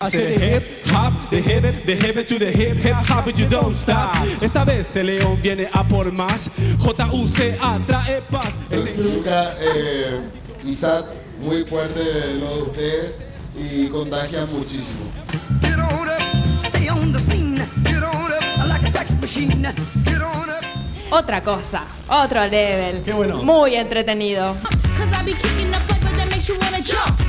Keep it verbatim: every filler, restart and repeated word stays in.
Hace de hip hop, de hip, de hip to the hip, hip hop and you don't stop. Esta vez de León viene a por más. J U C A trae paz. Luca, eh, Isaac, muy fuerte lo de ustedes y contagian muchísimo. Get on up, stay on the scene. Get on up, like a sex machine. Get on up. Otra cosa, otro level. Qué bueno. Muy entretenido. Cause I be kicking up flavor that makes you wanna jump.